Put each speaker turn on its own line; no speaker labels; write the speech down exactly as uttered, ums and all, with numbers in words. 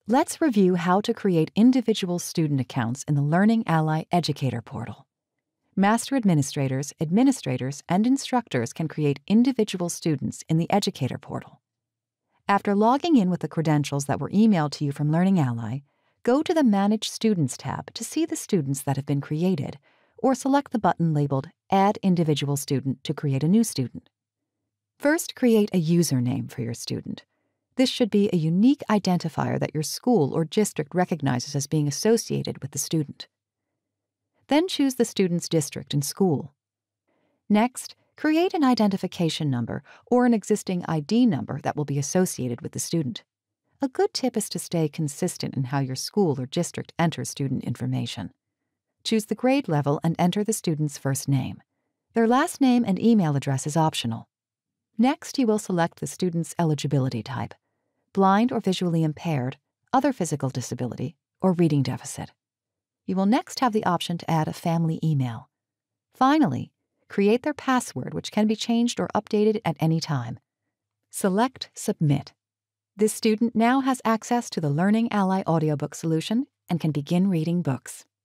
Let's review how to create individual student accounts in the Learning Ally Educator Portal. Master administrators, administrators, and instructors can create individual students in the Educator Portal. After logging in with the credentials that were emailed to you from Learning Ally, go to the Manage Students tab to see the students that have been created, or select the button labeled Add Individual Student to create a new student. First, create a username for your student. This should be a unique identifier that your school or district recognizes as being associated with the student. Then choose the student's district and school. Next, create an identification number or an existing I D number that will be associated with the student. A good tip is to stay consistent in how your school or district enters student information. Choose the grade level and enter the student's first name. Their last name and email address is optional. Next, you will select the student's eligibility type: blind or visually impaired, other physical disability, or reading deficit. You will next have the option to add a family email. Finally, create their password, which can be changed or updated at any time. Select Submit. This student now has access to the Learning Ally audiobook solution and can begin reading books.